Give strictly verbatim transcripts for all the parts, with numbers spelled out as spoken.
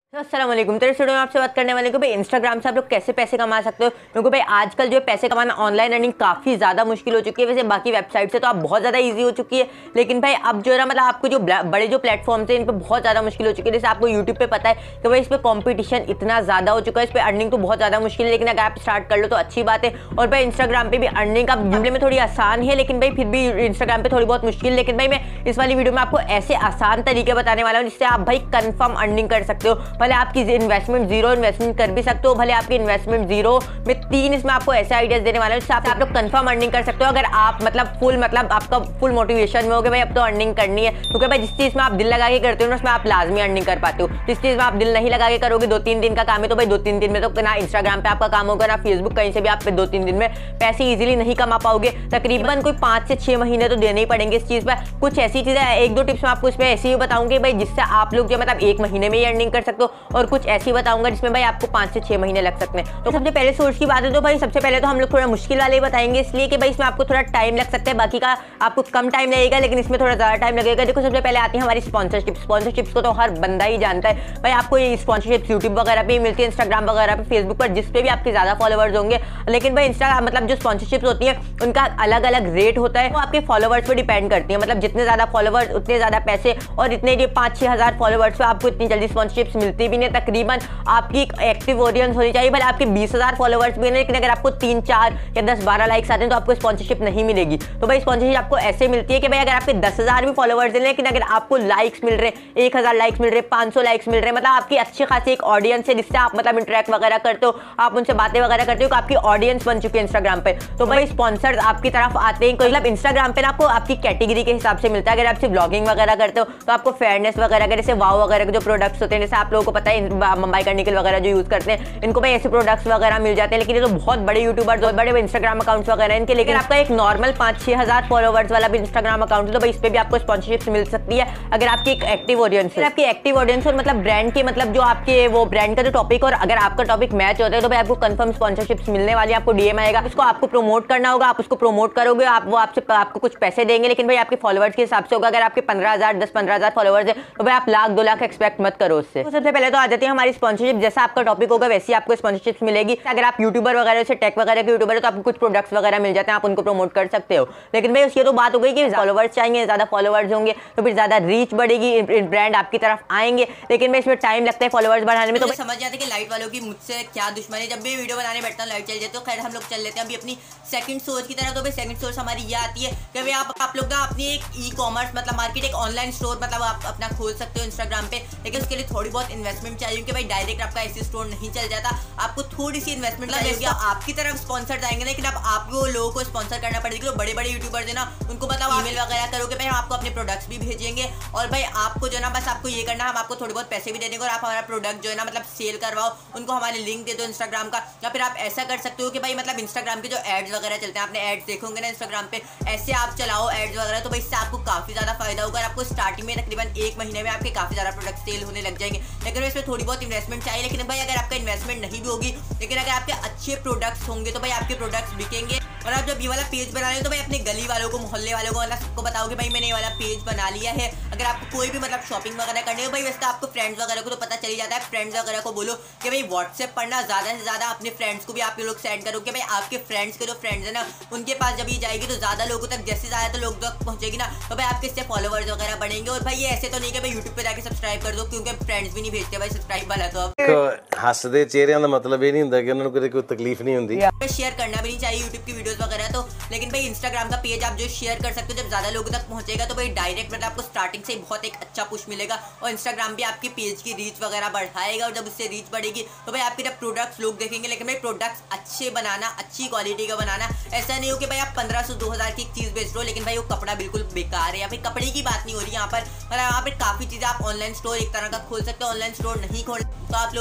अस्सलाम वालेकुम। तो इस वीडियो में आपसे बात करने वाले को भाई इंस्टाग्राम से आप लोग कैसे पैसे कमा सकते हो, क्योंकि भाई आजकल जो है पैसे कमाना ऑनलाइन अर्निंग काफ़ी ज़्यादा मुश्किल हो चुकी है। वैसे बाकी वेबसाइट से तो आप बहुत ज़्यादा इजी हो चुकी है, लेकिन भाई अब जो है ना मतलब आपको जो बड़े जो प्लेटफॉर्म्स हैं इन पर बहुत ज़्यादा मुश्किल हो चुकी है। जैसे आपको यूट्यूब पर पता है कि भाई इस पर कॉम्पिटिशन इतना ज़्यादा हो चुका है, इस पर अर्निंग तो बहुत ज़्यादा मुश्किल है, लेकिन अगर आप स्टार्ट कर लो तो अच्छी बात है। और भाई इंस्टाग्राम पर भी अर्निंग का मामले में थोड़ी आसान है, लेकिन भाई फिर भी इंस्टाग्राम पर थोड़ी बहुत मुश्किल। लेकिन भाई मैं इस वाली वीडियो में आपको ऐसे आसान तरीके बताने वाला हूँ जिससे आप भाई कन्फर्म अर्निंग कर सकते हो। भले आपकी इन्वेस्टमेंट जीरो इन्वेस्टमेंट कर भी सकते हो, भले आपकी इन्वेस्टमेंट जीरो में तीन इसमें आपको ऐसे आइडियाज देने वाले हैं जिससे आप, आप लोग कंफर्म अर्निंग कर सकते हो। अगर आप मतलब फुल मतलब आपका फुल मोटिवेशन में हो कि भाई अब तो अर्निंग करनी है, क्योंकि भाई जिस चीज में आप दिल लगा के करते हो ना उसमें आप लाजमी अर्निंग कर पाते हो। जिस चीज में आप दिल नहीं लगा के करोगे, दो तीन दिन का काम है तो भाई दो तीन दिन में तो ना इंस्टाग्राम पे आपका काम होगा ना फेसबुक, कहीं से भी आप दो तीन दिन में पैसे इजीली नहीं कमा पाओगे। तकरीबन कोई पांच से छह महीने तो देने ही पड़ेंगे इस चीज पर। कुछ ऐसी चीजें एक दो टिप्स मैं आपको इसमें ऐसी ही बताऊंगी भाई जिससे आप लोग जो मतलब एक महीने में ही अर्निंग कर सकते हो, और कुछ ऐसी बताऊंगा जिसमें भाई आपको पांच से छह महीने लग सकते हैं। तो सबसे पहले सोर्स की बात है तो भाई सबसे पहले तो हम लोग थोड़ा मुश्किल वाले ही बताएंगे, इसलिए कि भाई इसमें आपको थोड़ा टाइम लग सकता है, बाकी का आपको कम टाइम लगेगा लेकिन इसमें थोड़ा ज्यादा टाइम लगेगा। देखो सबसे पहले आती है हमारी स्पॉन्सरशिप। स्पॉन्सरशिप्स को तो हर बंदा ही जानता है भाई, आपको ये स्पॉन्सरशिप यूट्यूब वगैरह पे मिलती है, इंस्टाग्राम वगैरह पे, फेसबुक पर, जिस पे भी आपके ज्यादा फॉलोवर्स होंगे। लेकिन भाई इंस्टा मतलब जो स्पॉन्सरशिप्स होती है उनका अलग अलग रेट होता है, वो आपके फॉलोवर्स पर डिपेंड करती है। मतलब जितने ज्यादा फॉलोवर्स उतने ज्यादा पैसे, और इतने जो पाँच छह हजार फॉलोवर्स पे आपको इतनी जल्दी स्पॉन्सरशिप्स मिलती भी नहीं। तकरीबन आपकी एक एक्टिव ऑडियंस होनी चाहिए, भले आपके बीस हजार फॉलोवर्स भी नहीं, लेकिन अगर आपको तीन चार या दस बारह लाइक्स आते हैं तो आपको स्पॉन्सरशिप नहीं मिलेगी। तो भाई स्पॉन्सरशिप आपको ऐसे मिलती है कि भाई अगर आपके दस हजार भी फॉलोवर्स हैं, लेकिन अगर आपको लाइक्स मिल रहे हैं, एक हजार लाइक्स मिल रहे हैं, पाँच सौ लाइक्स मिल रहे हैं, मतलब आपकी अच्छी खासी एक ऑडियंस है जिससे आप मतलब इंटरेक्ट वगैरह करते हो, आप उनसे बातें वगैरह करते हो, तो आपकी ऑडियंस बन चुकी है इंस्टाग्राम पे। तो भाई स्पॉन्सर्स आपकी तरफ आते हैं। मतलब इंस्टाग्राम पे ना आपको आपकी कैटेगरी के हिसाब से मिलता है। अगर आप सिर्फ ब्लॉगिंग वगैरह करते हो तो आपको फेयरनेस वगैरह के जैसे वाव वगैरह के जो प्रोडक्ट्स होते हैं, जैसे आप लोगों को पता है मुंबई का निकल वगैरह जो यूज करते हैं, इनको भाई ऐसे प्रोडक्ट्स वगैरह मिल जाते हैं। लेकिन ये तो बहुत बड़े यूट्यूबर्स और बड़े इंस्टाग्राम अकाउंट्स वगैरह इनके, लेकिन आपका एक नॉर्मल पाँच छह हजार फॉलोवर्स वाला भी इंस्टाग्राम अकाउंट है तो भाई इस पे भी आपको स्पॉन्सरशिप मिल सकती है अगर आपकी एक एक्टिव ऑडियंस है। आपकी एक्टिव ऑडियंस और मतलब ब्रांड के मतलब जो आपके वो ब्रांड का जो टॉपिक, और अगर आपका टॉपिक मैच होता है तो भाई आपको कंफर्म स्पॉन्सरशिप्स मिलने वाली है। आपको डीएम आएगा, उसको आपको प्रमोट करना होगा, आप उसको प्रमोट करोगे, आप वो आपसे आपको कुछ पैसे देंगे, लेकिन भाई आपके फॉलोवर्स के हिसाब से होगा। अगर आपके पंद्रह हजार दस पंद्रह हजार फॉलोवर्स है तो भाई आप लाख दो लाख एक्सपेक्ट मत करो उससे। तो सबसे पहले तो आ जाती है हमारी स्पॉन्सरशिप। जैसा आपका टॉपिक होगा वैसी आपको स्पॉन्सरशिप मिलेगी। अगर आप यूट्यूबर वगैरह से टेक वगैरह के यूट्यूबर है तो आपको कुछ प्रोडक्ट्स वगैरह मिल जाते हैं, आप उनको प्रमोट कर सकते हो। लेकिन भाई उसकी तो बात हो गई कि फॉलोवर्स चाहिए, ज्यादा फॉलोवर्स होंगे तो फिर ज्यादा रीच बढ़ेगी, ब्रांड आपकी तरफ आएंगे। लेकिन भाई इसमें टाइम लगता है फॉलोवर्स बढ़ाने में। तो समझ जाते हैं कि लाइट वालों की मुझसे क्या दुश्मनी है। जब भी वीडियो बनाने बैठता हूँ लाइट चल जाती है। तो खैर हम लोग चल लेते हैं अभी अपनी सेकंड सोर्स की तरह। तो भाई सेकंड सोर्स हमारी ये आती है कि भाई आप आप लोग ना अपनी एक ई कॉमर्स मतलब मार्केट, एक ऑनलाइन स्टोर मतलब आप अपना खोल सकते हो इंस्टाग्राम पे। लेकिन उसके लिए थोड़ी बहुत इन्वेस्टमेंट चाहिए, क्योंकि भाई डायरेक्ट आपका ऐसी स्टोर नहीं चल जाता, आपको थोड़ी सी इन्वेस्टमेंट चाहिए। आपकी तरफ स्पॉन्सर आएंगे, लेकिन अब आपको लोगों को स्पॉन्सर करना पड़ेगा। जो बड़े बड़े यूट्यूबर्स है ना उनको बताओ ईमेल वगैरह करोगे, भाई हम आपको अपने प्रोडक्ट्स भी भेजेंगे, और भाई आपको जो है ना बस आपको ये करना है, हम आपको थोड़े बहुत पैसे भी दे देंगे, और आप हमारा प्रोडक्ट जो है ना मतलब सेल करवाओ, उनको हमारे लिंक दे दो इंस्टाग्राम का। या फिर आप ऐसा कर सकते हो कि भाई मतलब इंस्टाग्राम के जो एड्स वगैरह चलते हैं, आपने एड्स देखोगे ना इंस्टाग्राम पे, ऐसे आप चलाओ एड्स वगैरह, तो भाई इससे आपको काफी ज्यादा फायदा होगा। आपको स्टार्टिंग में तकरीबन एक महीने में आपके काफी ज्यादा प्रोडक्ट सेल होने लग जाएंगे। लेकिन इसमें थोड़ी बहुत इन्वेस्टमेंट चाहिए। लेकिन भाई अगर आपका इन्वेस्टमेंट नहीं भी होगी, लेकिन अगर आपके अच्छे प्रोडक्ट्स होंगे तो भाई आपके प्रोडक्ट्स बिकेंगे। और आप जब ये वाला पेज बना रहे हो तो भाई अपने गली वालों को, मोहल्ले वालों को, मतलब सबको बताओ कि भाई मैंने ये वाला पेज बना लिया है। अगर आपको कोई भी मतलब शॉपिंग वगैरह करनी हो, भाई वैसे आपको फ्रेंड्स वगैरह को तो पता चल जाता है। फ्रेंड्स वगैरह को बोलो कि भाई व्हाट्सएप पर ना ज़्यादा से ज़्यादा अपने फ्रेंड्स को भी आप लोग सेंड करो कि भाई आपके फ्रेंड्स के जो फ्रेंड्स है ना उनके पास जब ये जाएगी तो ज़्यादा लोगों तक, जैसे ज़्यादा लोग तक पहुँचेगी ना तो भाई आपके इससे फॉलोवर्स वगैरह बढ़ेंगे। और भाई ये ऐसे तो नहीं कि भाई यूट्यूब पे जाके सब्सक्राइब कर दो, क्योंकि फ्रेंड्स भी नहीं भेजते भाई सब्सक्राइब वाला। तो आप हसदे चेहरिਆਂ ਦਾ मतलब ये नहीं ਹੁੰਦਾ कि उन्होंने कोई तकलीफ नहीं होती। शेयर करना भी नहीं चाहिए यूट्यूब की वीडियोस वगैरह तो। लेकिन भाई इंस्टाग्राम का पेज आप जो शेयर कर सकते हो, जब ज्यादा लोगों तक पहुंचेगा तो भाई डायरेक्ट मतलब आपको स्टार्टिंग से बहुत एक अच्छा पुश मिलेगा, और इंस्टाग्राम भी आपके पेज की रीच वगैरह बढ़ाएगा। और जब उससे रीच बढ़ेगी तो भाई आपके जब प्रोडक्ट्स लोग देखेंगे। लेकिन भाई प्रोडक्ट्स अच्छे बनाना, अच्छी क्वालिटी का बनाना, ऐसा नहीं हो कि भाई आप पंद्रह सौ दो हजार की एक चीज बेच रहे हो लेकिन भाई वो कपड़ा बिल्कुल बेकार है। या फिर कपड़े की बात नहीं हो रही यहाँ पर, मतलब यहाँ पर काफी चीजें आप ऑनलाइन स्टोर एक तरह का खोल सकते हो। ऑनलाइन स्टोर नहीं खोल तो आप लोगों को एसईओ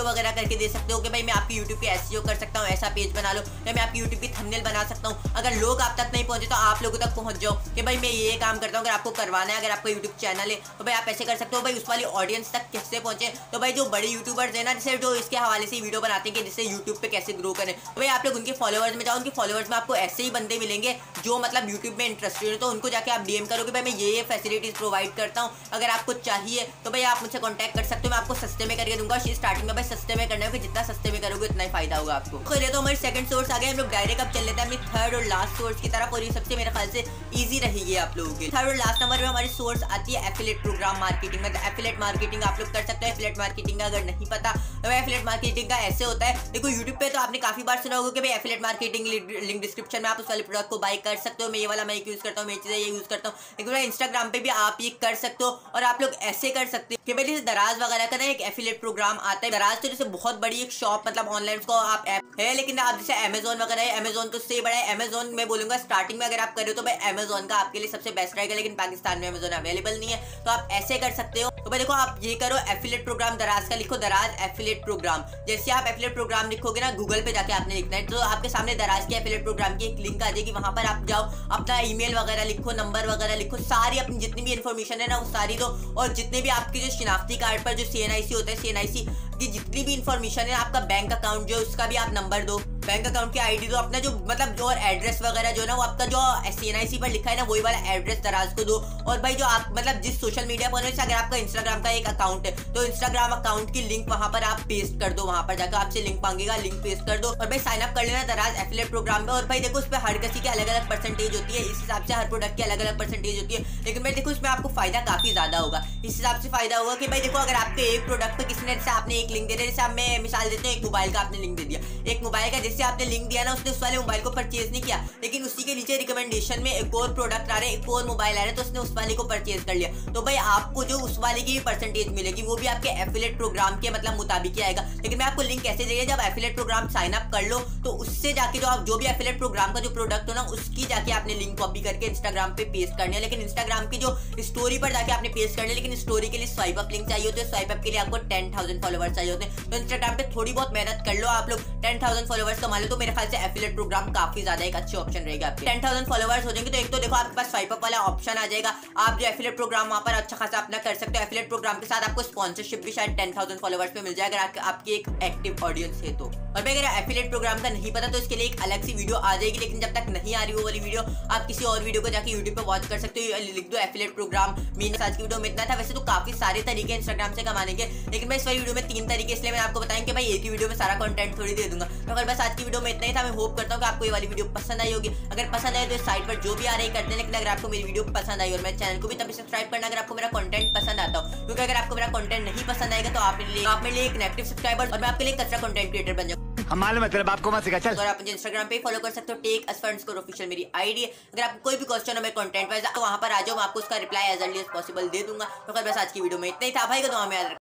वगैरह करके दे सकते हो कि भाई मैं आपकी यूट्यूब पे एसईओ कर सकता हूँ, ऐसा पेज बना लो, या मैं आपकी यूट्यूब पे थंबनेल बना सकता हूँ। अगर लोग आप तक नहीं पहुंचे तो आप लोगों तक पहुंच जाओ कि भाई मैं ये काम करता हूँ। अगर आपको करवाना है, अगर आपका यूट्यूब चैनल है तो भाई आप ऐसे कर सकते हो। भाई उस वाली ऑडियंस तक कैसे पहुंचे, तो भाई जो बड़े यूट्यूबर्स है ना, जैसे जो इसके हवाले से वीडियो बनाते हैं कि जिससे यूट्यूब पे कैसे ग्रो करें, तो भाई आप लोग उनके फॉलोअर्स में जाओ। उनके फॉलोअर्स में आपको ऐसे ही बंदे मिलेंगे जो मतलब यूट्यूब में इंटरेस्टेड है, तो उनको जाके आप डीएम करो कि भाई मैं ये ये फैसिलिटीज प्रोवाइड करता हूँ, अगर आपको चाहिए तो भाई आप मुझसे कॉन्टैक्ट कर सकते हो, मैं आपको सस्ते में करके दूंगा। स्टार्टिंग में भाई सस्ते में करना है, जितना सस्ते में करोगे उतना ही फायदा होगा आपको। तो ये तो हमारी सेकंड सोर्स आ गया, हम लोग डायरेक्ट अब चल लेते हैं अपनी थर्ड और लास्ट सोर्स की तरफ, और ये सबसे मेरे ख्याल से इजी रहेगी आप लोगों के। थर्ड और लास्ट नंबर में हमारी सोर्स आती है एफिलिएट प्रोग्राम मार्केटिंग। मतलब एफिलिएट मार्केटिंग आप लोग कर सकते हो। एफिलिएट मार्केटिंग का अगर नहीं पता तो एफिलिएट मार्केटिंग का ऐसे होता है, देखो यूट्यूब पे तो आपने काफी बार सुना होगा कि भाई एफिलिएट मार्केटिंग लिंक डिस्क्रिप्शन में आप उस वाले प्रोडक्ट को बाय कर सकते हो। मैं ये वाला मैं यूज करता हूँ, मैं चीजें ये यूज करता हूँ। लेकिन इंस्टाग्राम पे भी आप ये कर सकते हो, और आप लोग ऐसे कर सकते हो कि भाई जैसे दराज वगैरह का ना एक एफिलिएट प्रोग्राम आता है। दराज तो जैसे बहुत बड़ी एक शॉप मतलब ऑनलाइन उसको आप ऐप है, लेकिन आप जैसे अमेजोन वगैरह है, अमेजोन तो से बड़ा है। अमेजोन मैं बोलूंगा स्टार्टिंग में अगर आप करो तो भाई अमेजोन का आपके लिए सबसे बेस्ट रहेगा, लेकिन पाकिस्तान में अमेजोन अवेलेबल नहीं है, तो आप ऐसे कर सकते हो। तो भाई देखो आप ये करो, एफिलिएट प्रोग्राम दराज का लिखो, दराज एफिलिएट प्रोग्राम। जैसे आप एफिलिएट प्रोग्राम लिखोगे ना गूगल पे जाके आपने लिखना है, तो आपके सामने दराज के एफिलिएट प्रोग्राम की एक लिंक आ जाएगी, वहां पर आप जाओ, अपना ईमेल वगैरह लिखो, नंबर वगैरह लिखो, सारी अपनी जितनी भी इन्फॉर्मेशन है ना वो सारी दो, और जितने भी आपके जो शिनाख्ती कार्ड पर जो सीएनआईसी होता है, सीएनआईसी की जितनी भी इन्फॉर्मेशन है, आपका बैंक अकाउंट जो उसका भी आप नंबर दो, बैंक अकाउंट की आईडी दो, अपना जो मतलब जो एड्रेस वगैरह जो ना वो आपका जो सीएनआईसी पर लिखा है ना वही वाला एड्रेस दराज को दो। और भाई जो आप मतलब जिस सोशल मीडिया पर अगर आपका इंस्टाग्राम का एक अकाउंट है तो इंस्टाग्राम अकाउंट की लिंक वहां पर आप पेस्ट कर दो, वहां पर जाकर आपसे लिंक मांगेगा, लिंक पेस्ट कर दो, और भाई साइन अप कर लेना दराज एफिलिएट प्रोग्राम में। और भाई देखो उस पर हर किसी की अलग अलग परसेंटेज होती है, इस हिसाब से हर प्रोडक्ट की अलग अलग परसेंटेज होती है, लेकिन भाई देखो इसमें आपको फायदा काफी ज्यादा होगा। इस हिसाब से फायदा होगा कि भाई देखो अगर आपके एक प्रोडक्ट पे किसी ने जैसे आपने एक लिंक दे दिया, जैसे आप मैं मिसाल देते हैं एक मोबाइल का आपने लिंक दे दिया, एक मोबाइल का जैसे आपने लिंक दिया ना उसने उस वाले मोबाइल को परचेज नहीं किया, लेकिन उसी के नीचे रिकमेंडेशन में एक और प्रोडक्ट आ रहे हैं, एक और मोबाइल आ रहे हैं, तो उसने उस वाले को परचेज कर लिया, तो भाई आपको जो उस वाले की परसेंटेज मिलेगी वो भी आपके एफिलिएट प्रोग्राम के मतलब मुताबिक ही आएगा। लेकिन मैं आपको लिंक कैसे देगा, जब एफिलिएट प्रोग्राम साइन अप कर लो तो उससे जाके जो आप जो भी एफिलिएट प्रोग्राम का जो प्रोडक्ट हो ना उसकी जाके आपने लिंक कॉपी करके इंस्टाग्राम पे पेस्ट करनी है। लेकिन इंस्टाग्राम की जो स्टोरी पर जाके आपने पेस्ट करनी है, लेकिन स्टोरी के लिए स्वाइप अप लिंक चाहिए होते हैं, स्वाइप अप के लिए आपको टेन थाउजेंड फॉलोवर्स चाहिए होते हैं। तो इंस्टाग्राम पे थोड़ी बहुत मेहनत कर लो, आप लोग टेन थाउजेंड फॉलोवर्स कमा लो तो मेरे ख्याल से एफिलिएट प्रोग्राम काफी ज्यादा एक अच्छी ऑप्शन रहेगा। आपके टेन थाउजेंड फॉलोवर्स हो जाएंगे तो एक तो देखो आपके पास स्वाइप अप वाला ऑप्शन आ जाएगा, आप जो एफिलिएट प्रोग्राम वहां पर अच्छा खासा अपना कर सकते हो। एफिलिएट प्रोग्राम के साथ आपको स्पॉन्सरशिप भी शायद टेन थाउजेंड फॉलोवर्स पे मिल जाएगा अगर आपकी एक एक्टिव ऑडियंस है तो। और भाई अगर एफिलिएट प्रोग्राम का नहीं पता तो इसके लिए एक अलग सी वीडियो आ जाएगी, लेकिन जब तक नहीं आ रही वो वाली वीडियो आप किसी और वीडियो को जाके यूट्यूब पे वॉच कर सकते हो, लिख दो एफिलिएट प्रोग्राम। मीन आज की वीडियो में इतना था, वैसे तो काफी सारे तरीके इंस्टाग्राम से कमाने के, लेकिन मैं इस वाली वीडियो में तीन तरीके इसलिए मैं आपको बताएंगे भाई एक ही वीडियो में सारा कंटेंट थोड़ी दे दूंगा। तो अगर बस आज की वीडियो में इतना ही था, मैं होप करता हूँ कि आपको ये वाली वीडियो पसंद आई होगी। अगर पसंद आए तो इस साइट पर जो भी आ रही करते हैं, लेकिन अगर आपको मेरी वीडियो पसंद आई और मेरे चैनल को भी तभी सब्सक्राइब करना अगर आपको मेरा कंटेंट पसंद आता हो, क्योंकि अगर आपको मेरा कंटेंट नहीं पसंद आएगा तो आप मेरे लिए आप मेरे लिए एक नेगेटिव सब्सक्राइबर और मैं आपके लिए कचरा कंटेंट क्रिएटर बन जाऊँ। हमारे मतलब आपको मत सिखा चल। और आप मुझे इंस्टाग्राम पे फॉलो कर सकते हो, टेक असफर अंडरस्कोर ऑफिशियल मेरी आईडी है। अगर आपको कोई भी क्वेश्चन हो मेरे कंटेंट वाइज तो वहां पर आ जाओ, मैं आपको उसका reply as early as possible दे दूंगा। तो बस आज की वीडियो में इतना ही था भाई, को दुआ में याद रखना।